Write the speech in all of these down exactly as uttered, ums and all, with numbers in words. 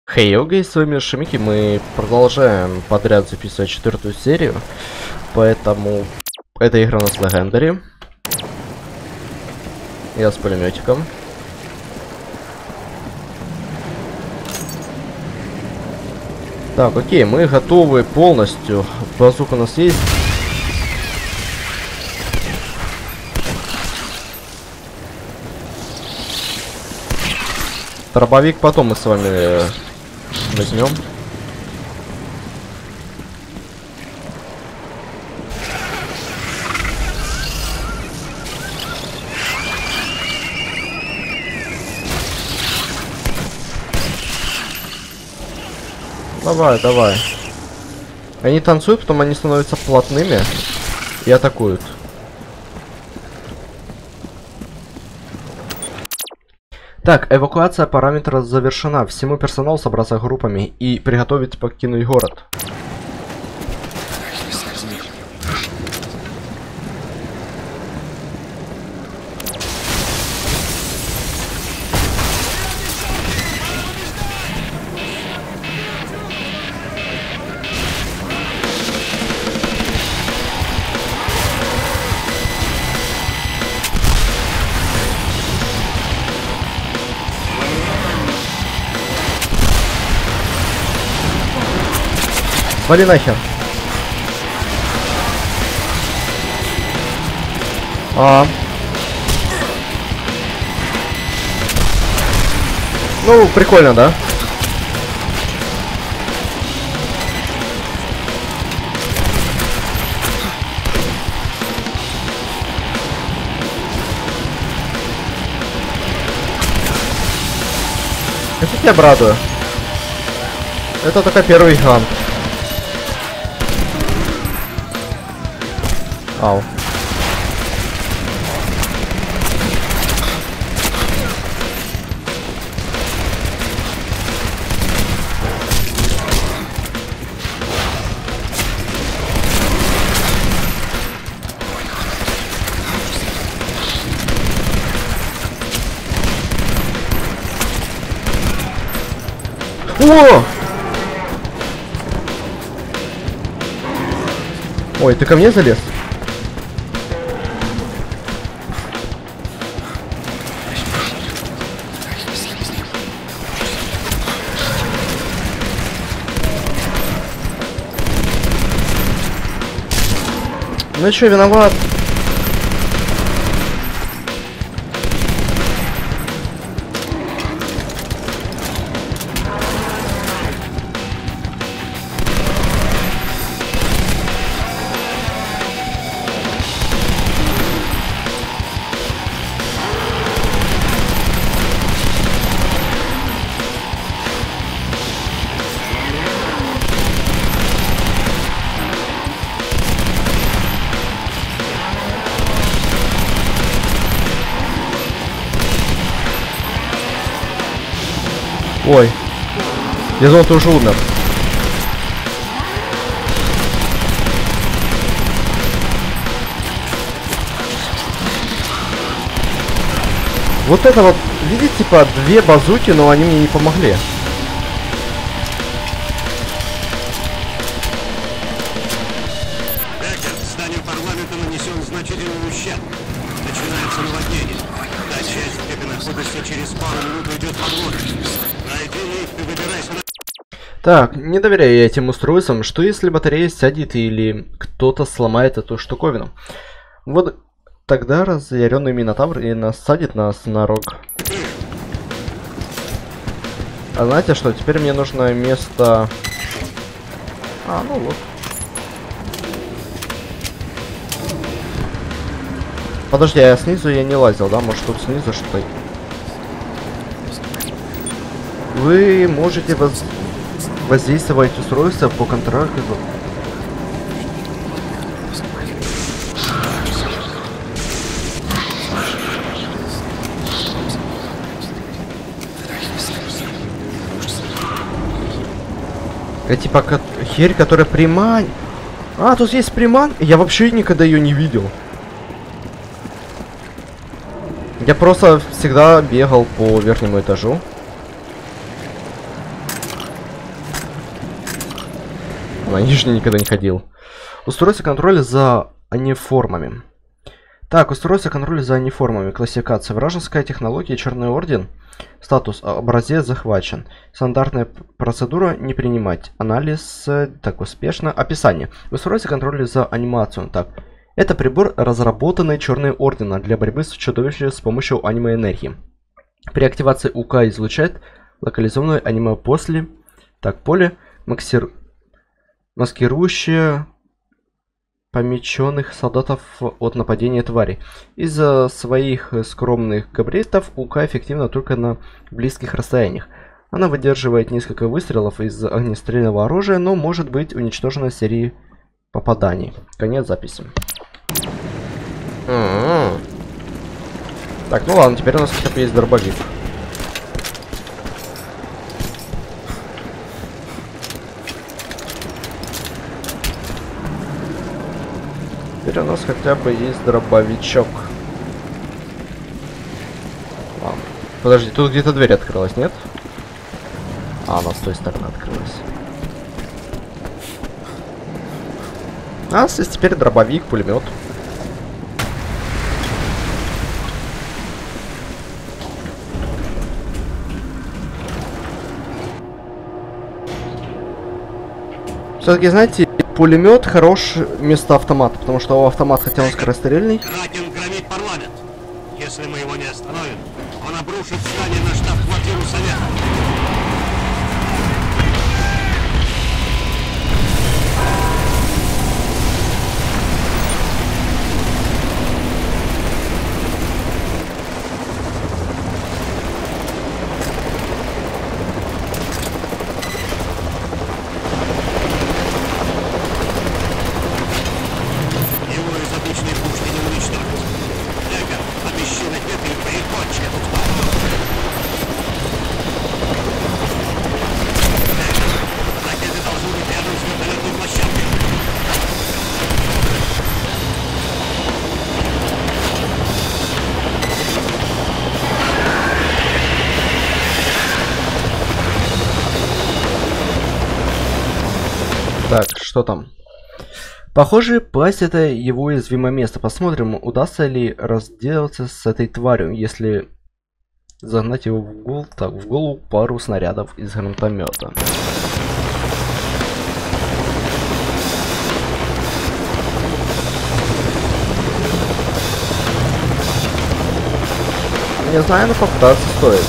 Хей, йога, с вами Шамики, мы продолжаем подряд записывать четвертую серию, поэтому эта игра у нас Legendary. Я с пулеметиком. Так, окей, мы готовы полностью. Базука у нас есть. Дробовик потом мы с вами возьмем. Давай, давай. Они танцуют, потом они становятся плотными и атакуют. Так, эвакуация параметра завершена. Всему персоналу собраться группами и приготовить покинуть город. Вали нахер. А. Ну, прикольно, да? Это я обрадую. Это только первый гигант. Ау. О! Ой, ты ко мне залез? Ну чё, виноват? Ой, я думал, ты уже умер. Вот это вот, видите, типа две базуки, но они мне не помогли. Беккер, зданию парламента нанесен значительный ущерб. Начинается наводнение. Та часть, где ты находишься, через пару минут уйдет под воду. Найди лифт и выбирайся на... Так, не доверяю я этим устройствам. Что если батарея сядет или кто-то сломает эту штуковину? Вот тогда разъяренный Минотавр и насадит нас на рог. А знаете что? Теперь мне нужно место... А, ну вот. Подожди, а снизу я не лазил, да? Может тут снизу что-то... Вы можете воз... воздействовать устройство по контракту. Это типа как херь, которая примань. А, тут есть приман? Я вообще никогда ее не видел. Я просто всегда бегал по верхнему этажу. На нижний никогда не ходил. Устройство контроля за аниформами. Так, устройство контроля за аниформами. Классификация. Вражеская технология. Черный орден. Статус. Образец захвачен. Стандартная процедура. Не принимать. Анализ. Так, успешно. Описание. Устройство контроля за анимацию. Так. Это прибор, разработанный Черным орденом для борьбы с чудовищем с помощью аниме-энергии. При активации УК излучает локализованное аниме после. Так, поле. Максир... Маскирующее помеченных солдатов от нападения твари. Из-за своих скромных габаритов УК эффективна только на близких расстояниях. Она выдерживает несколько выстрелов из огнестрельного оружия, но может быть уничтожена серией попаданий. Конец записи. Mm-hmm. Так, ну ладно, теперь у нас хотя бы есть дробовик. Теперь у нас хотя бы есть дробовичок. Ладно. Подожди, тут где-то дверь открылась, нет? А, она с той стороны открылась. У нас есть теперь дробовик, пулемет. Все-таки, знаете, пулемет хорош вместо автомата, потому что у автомата, хотя он скорострельный. Кракен громит парламент. Если мы его не остановим, он обрушит здание на штаб-квартиру Совета. Так, что там? Похоже, пасть это его уязвимое место. Посмотрим, удастся ли разделаться с этой тварью, если загнать его в голову, так, в голову пару снарядов из гранатомета. Не знаю, но попытаться стоит.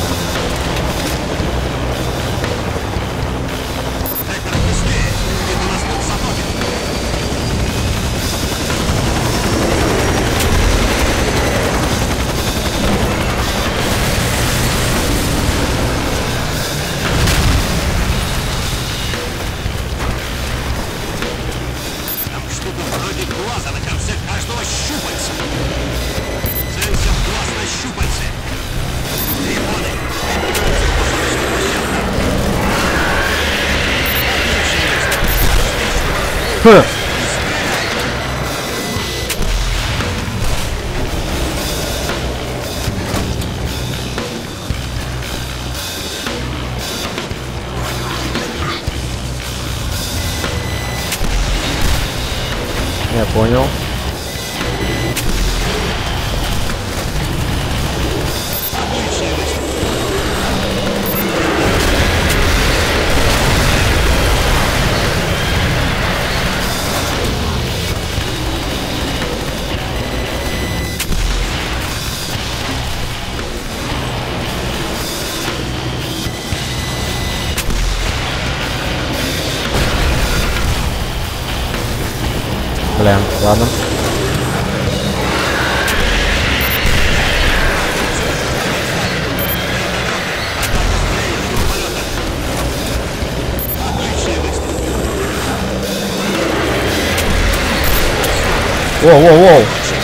Ха! Я понял. Блин, ладно. Воу-воу-воу.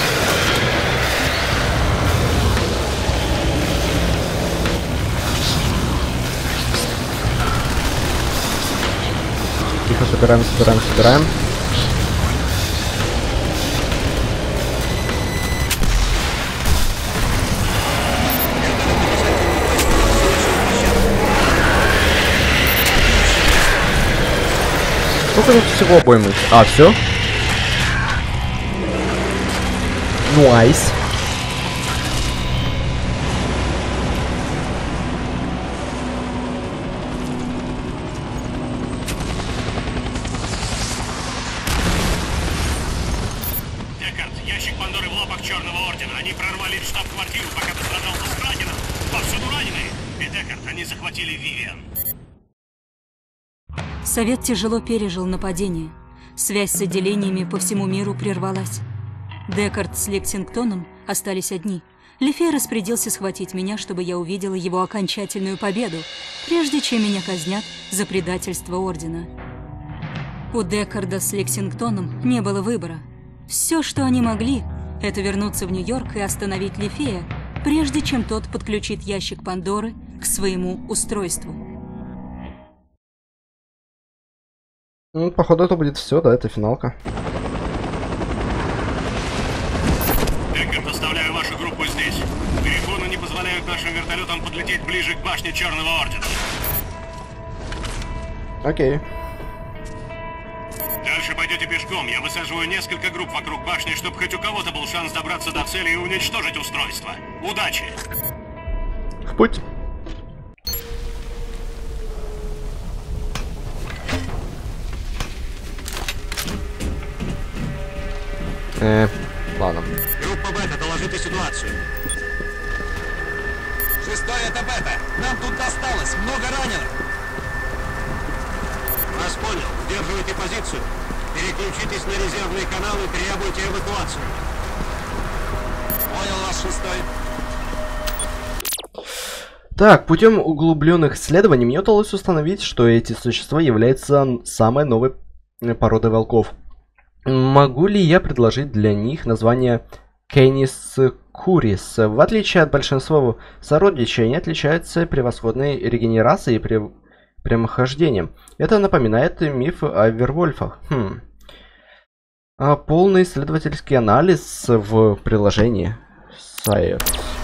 Тихо, собираем, собираем, собираем. сколько тут всего обоймы? А, все? Найс. Декард, ящик Пандоры в лапах Черного Ордена. Они прорвали штаб-квартиру, пока ты сражался с Крагеном. Повсюду раненые. И Декард, они захватили Вивиан. Совет тяжело пережил нападение. Связь с отделениями по всему миру прервалась. Декард с Лексингтоном остались одни. Лефей распорядился схватить меня, чтобы я увидела его окончательную победу, прежде чем меня казнят за предательство Ордена. У Декарда с Лексингтоном не было выбора. Все, что они могли, это вернуться в Нью-Йорк и остановить Лефея, прежде чем тот подключит ящик Пандоры к своему устройству. Ну, походу, это будет все, да, это финалка. Декард, оставляю вашу группу здесь. Перегоны не позволяют нашим вертолетам подлететь ближе к башне Черного Ордена. Окей. Дальше пойдете пешком. Я высаживаю несколько групп вокруг башни, чтобы хоть у кого-то был шанс добраться до цели и уничтожить устройство. Удачи! В путь. Э, ладно. Группа Бета, доложите ситуацию. Шестой, это Бета. Нам тут досталось. Много раненых. Вас понял. Удерживайте позицию. Переключитесь на резервный канал и требуйте эвакуацию. Понял вас, шестой. Так, путем углубленных исследований мне удалось установить, что эти существа являются самой новой породой волков. Могу ли я предложить для них название Canis curis? В отличие от большинства сородичей, они отличаются превосходной регенерацией и при... прямохождением. Это напоминает миф о вервольфах. Хм. А полный исследовательский анализ в приложении Science.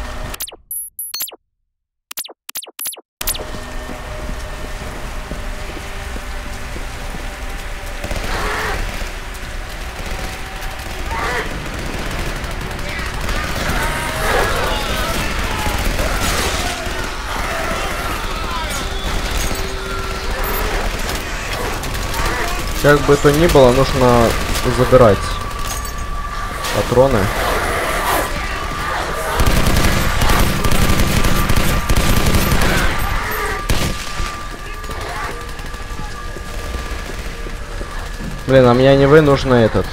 Как бы то ни было, нужно забирать патроны. Блин, а мне не вы, нужно этот.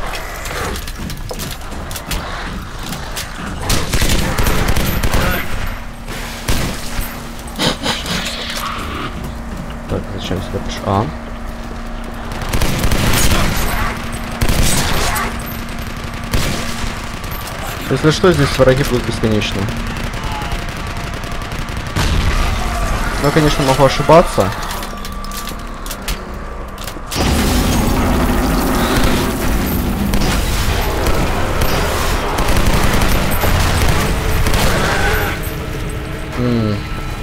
Так, зачем сюда пришел? А. Если что, здесь враги будут бесконечны. Но, конечно, могу ошибаться. М-м.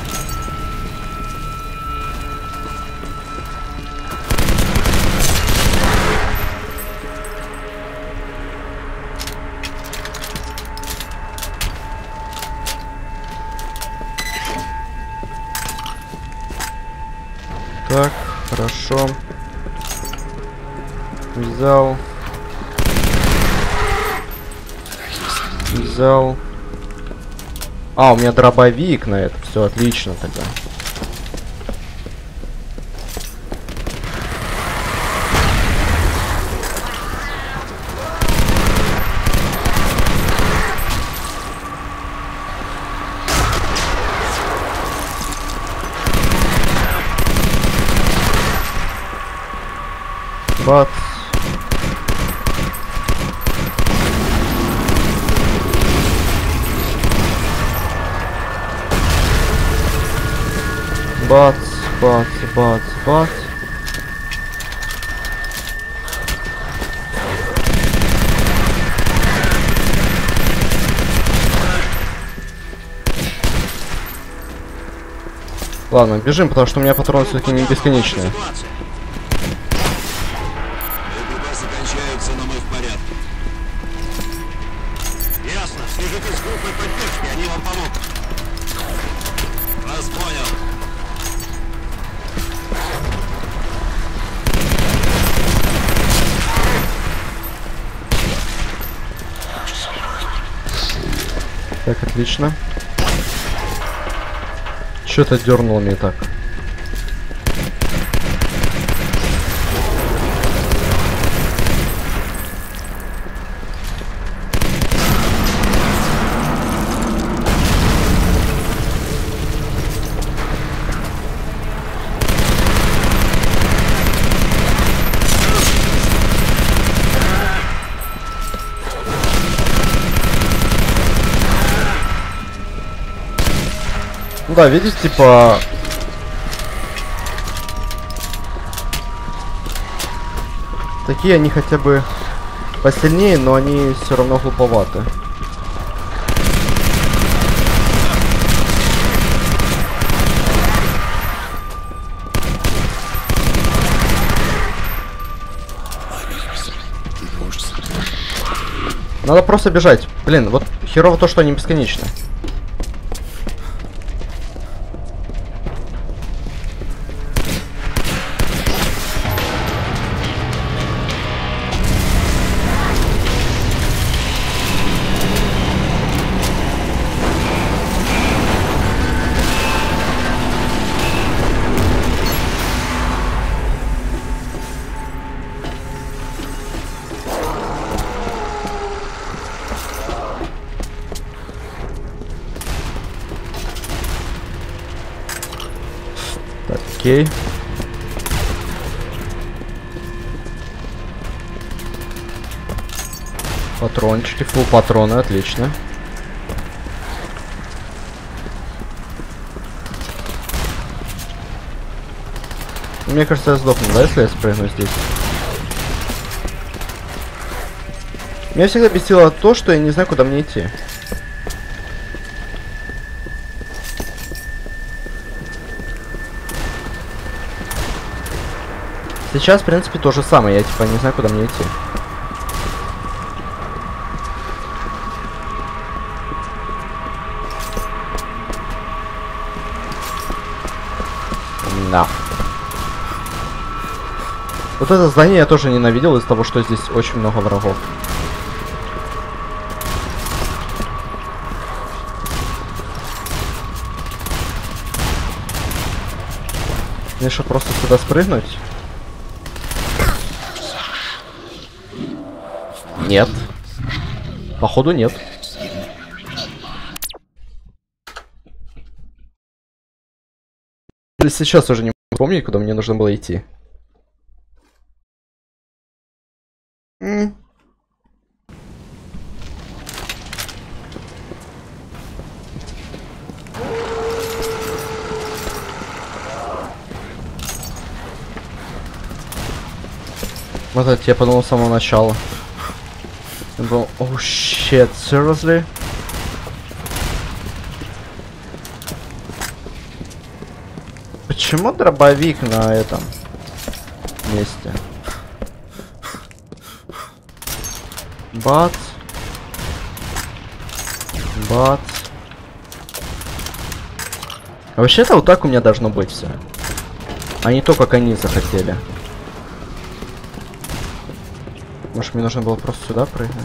Так, хорошо. Взял. Взял. А, у меня дробовик на это. Все отлично тогда. Бац. Бац, бац, бац, бац. Ладно, бежим, потому что у меня патроны все-таки не бесконечные. оставаться, но мы в порядке. Ясно. Свяжитесь с группой поддержки, они вам помогут. Вас понял. Так, отлично. Что-то дернуло меня так. Ну да, видите, типа... Такие они хотя бы посильнее, но они все равно глуповаты. Надо просто бежать. Блин, вот херово то, что они бесконечны. Окей. Патрончики, фул патроны, отлично. Мне кажется, я сдохну, да, если я спрыгну здесь? Меня всегда бесило то, что я не знаю, куда мне идти. Сейчас, в принципе, то же самое. Я, типа, не знаю, куда мне идти. Да. Вот это здание я тоже ненавидел из-за того, что здесь очень много врагов. Мне что, просто сюда спрыгнуть? Нет. Походу нет. Сейчас уже не помню, куда мне нужно было идти. М. Вот это я подумал с самого начала. Я был, oh shit, seriously? Почему дробовик на этом месте? Бац. Бац. А вообще-то вот так у меня должно быть все. А не то, как они захотели. Может, мне нужно было просто сюда прыгнуть?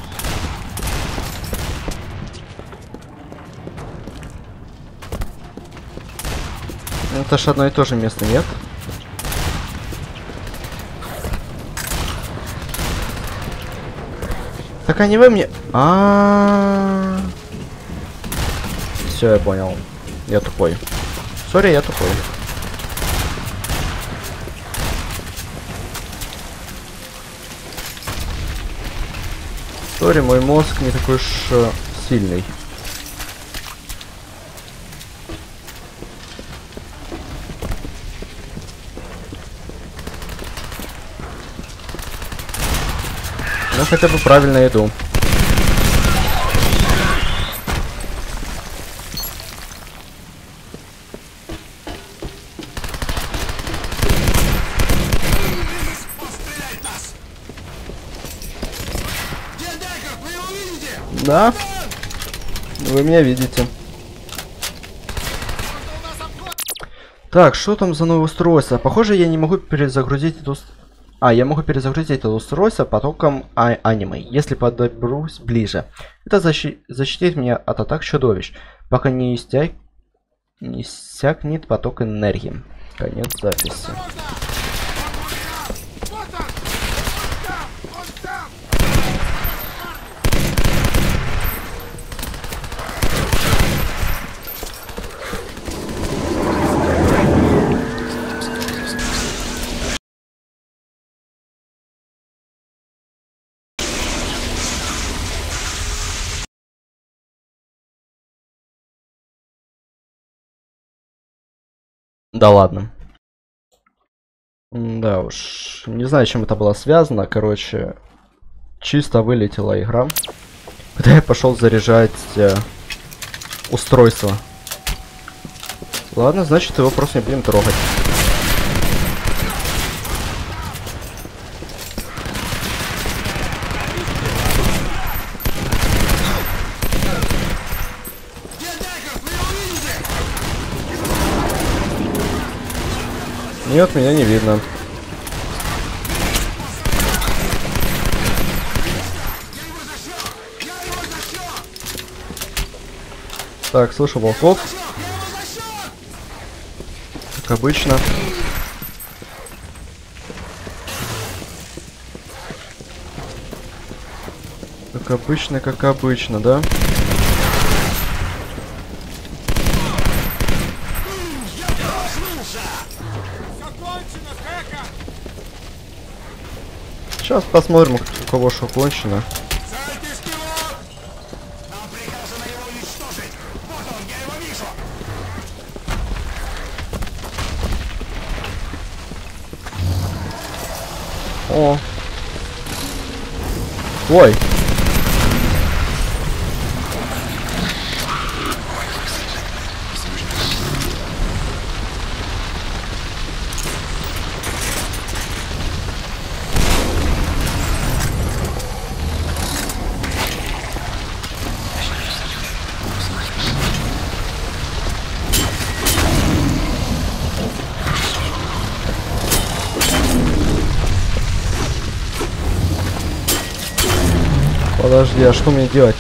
Это ж одно и то же место, нет? Так они вы мне... А, все, я понял. Я тупой. Сори, я тупой. Сори, мой мозг не такой уж uh, сильный. Ну хотя бы правильно иду. Да? Вы меня видите. Так, что там за новое устройство? Похоже, я не могу перезагрузить это устройство. А, я могу перезагрузить это устройство потоком а аниме, если подобрусь ближе. Это защи защитит меня от атак чудовищ, пока не, истяк... не иссякнет поток энергии. Конец записи. Да ладно. Да уж. Не знаю, чем это было связано. Короче, чисто вылетела игра. Когда я пошел заряжать э, устройство. Ладно, значит его просто не будем трогать. Нет, меня не видно. Так, слышу волков. Как обычно. Как обычно, как обычно, да? Сейчас посмотрим, у кого что кончено. О. Ой. Подожди, а что мне делать?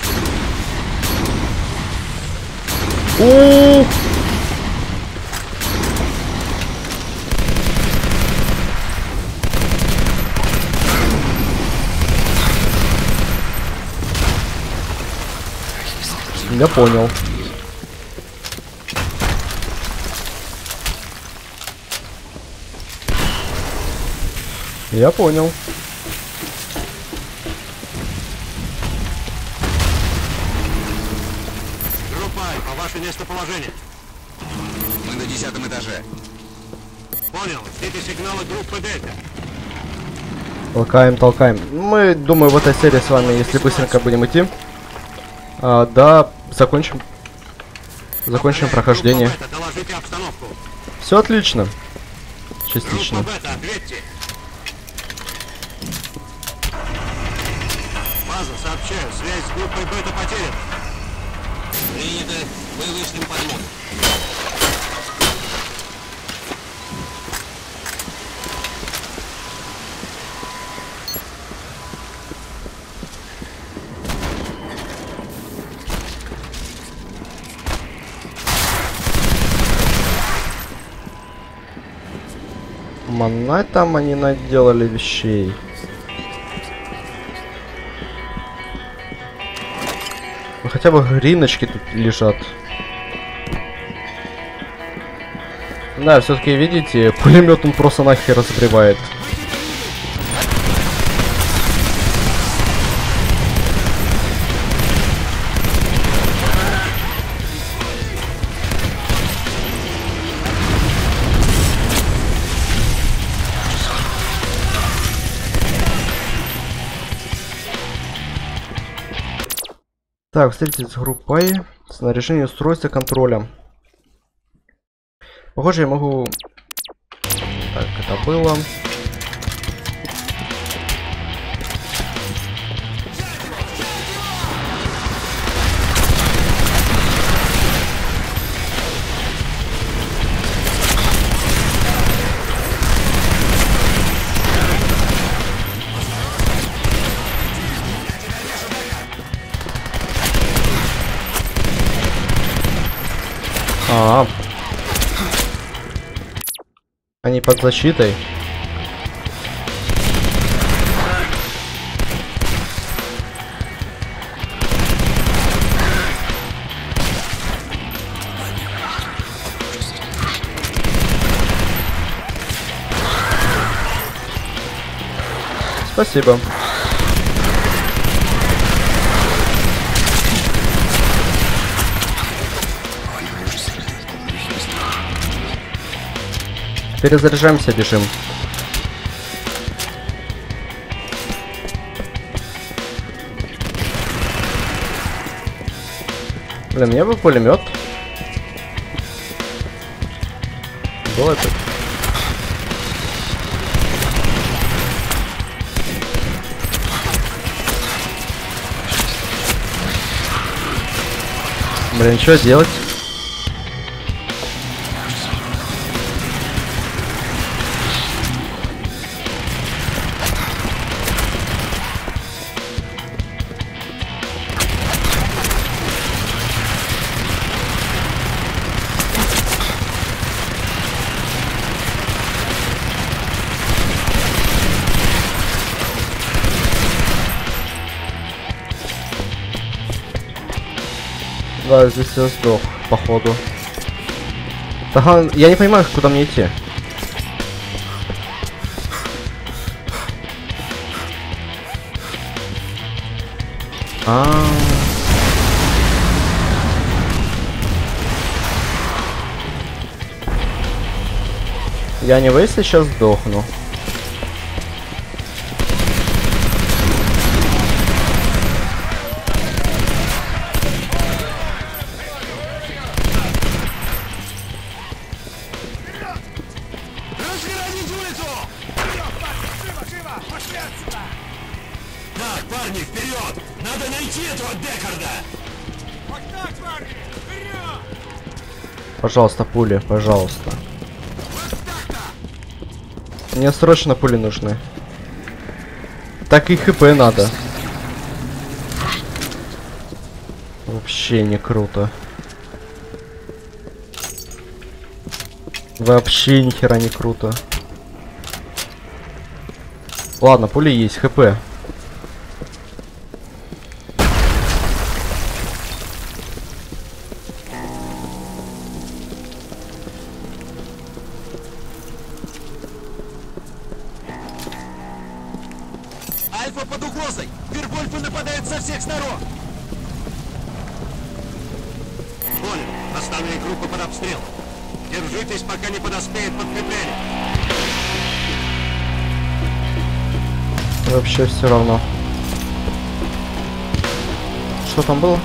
У-у-у! Я понял. Я понял. Местоположение. Мы на десятом этаже. Понял. Ждите сигнала группы Дельта. Толкаем, толкаем. Мы, думаю, в этой серии с вами, если быстренько будем идти, а, да, закончим. Закончим прохождение. Доложите обстановку. Все отлично. Частично. Группа Бета, ответьте. База, сообщаю. Связь с группой Бета потеряна. Принято. Мы вышлем подмогу. Мана там они наделали вещей. Ну, хотя бы гриночки тут лежат. Да, все-таки видите, пулемет он просто нахер разогревает. Так, встретитесь с группой. Снаряжение устройства контроля. Похоже, я могу... Так, это было. А, они под защитой. Спасибо. Перезаряжаемся, бежим. Блин, мне бы пулемет. Было это. Блин, что делать? Да, здесь я сдох, походу. Ага, я не понимаю, куда мне идти. А, -а, -а. Я не вы сейчас сдохну. Так, парни, вперед! Надо найти этого Декарда! Пожалуйста, пули, пожалуйста. Мне срочно пули нужны. Так и хп надо. Вообще не круто. Вообще ни хера не круто. Ладно, пули есть, хп. Альфа под угрозой! Вервольфы нападают со всех сторон! Понял. Основные группы под обстрелом. Держитесь, пока не подоспеет подкрепление. Вообще все равно. Что там было?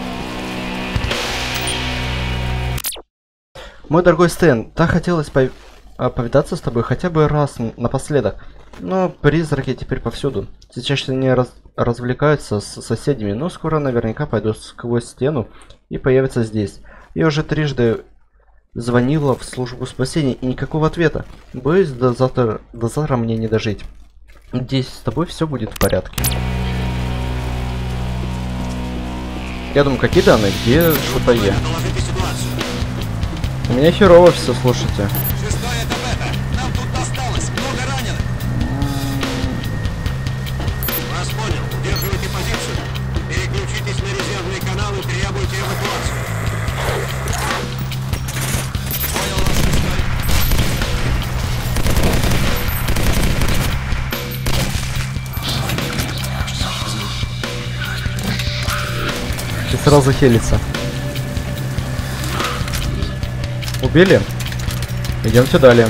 Мой дорогой Стэн, так хотелось по повидаться с тобой хотя бы раз напоследок. Но призраки теперь повсюду. Сейчас они раз развлекаются с соседями, но скоро наверняка пойдут сквозь стену и появятся здесь. Я уже трижды звонила в службу спасения и никакого ответа. Боюсь, до завтра, до завтра мне не дожить. Надеюсь, с тобой все будет в порядке. Я думаю, какие данные? Где что-то я? У меня херово все, слушайте. Шестой, это бета! Нам тут досталось! Много раненых! Вас понял. Удерживайте позицию. Переключитесь на резервный канал и требуйте эвакуацию. Понял вас, шестой! И сразу хелится. Убили? Идемте далее.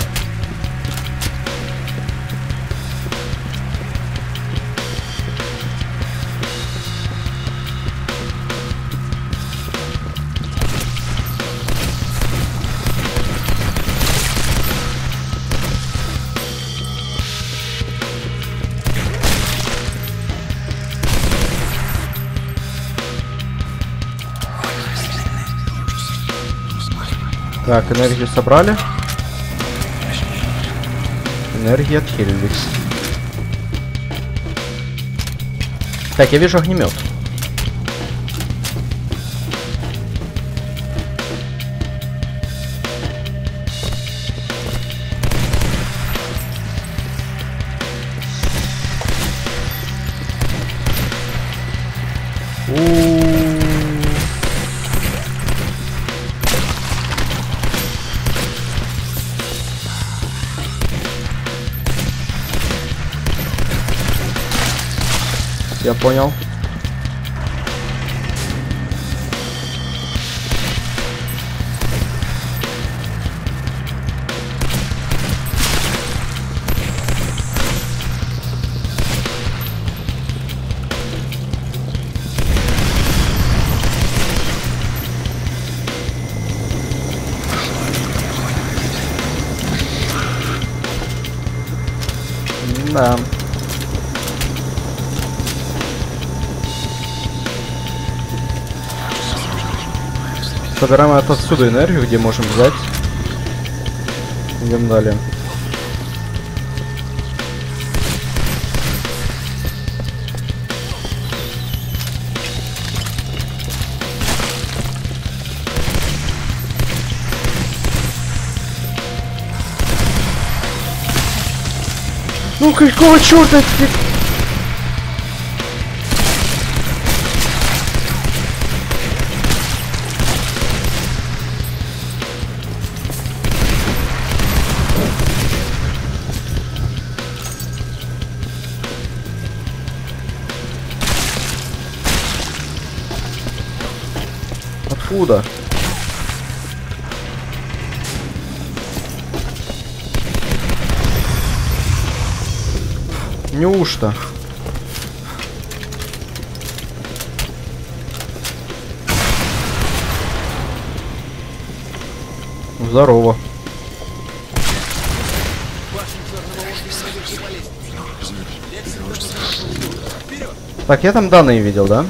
Так, энергию собрали. Энергия отхилились. Так, я вижу огнемет. Я понял. Да. Собираем отсюда энергию, где можем взять. Идем далее. Ну какого черта ты? Откуда? Неужто? Здорово. Так, я там данные видел, да?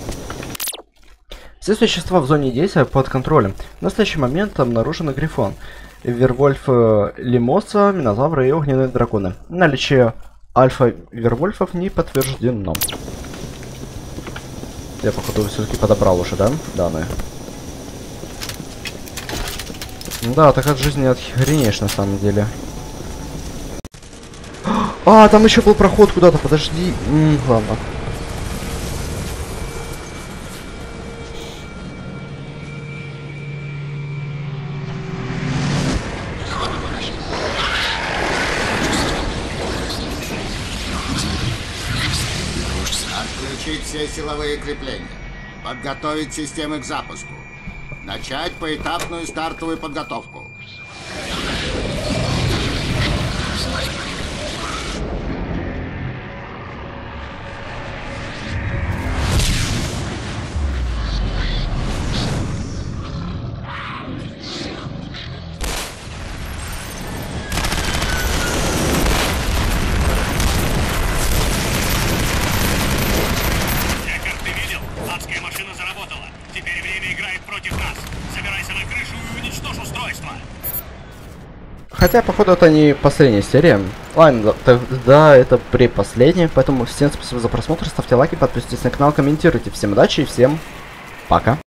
Все существа в зоне действия под контролем. В настоящий момент обнаружен Грифон, Вервольф Лимоса, Минозавры и Огненные драконы. Наличие альфа-вервольфов не подтверждено. Я, походу, все-таки подобрал уже, да? Данные. Да, так от жизни отхренеешь на самом деле. А, там еще был проход куда-то, подожди. М-м, ладно. Отключить все силовые крепления. Подготовить системы к запуску. Начать поэтапную стартовую подготовку. Хотя, походу, это не последняя серия. Ладно, да, да, это предпоследняя. Поэтому всем спасибо за просмотр. Ставьте лайки, подписывайтесь на канал, комментируйте. Всем удачи и всем пока.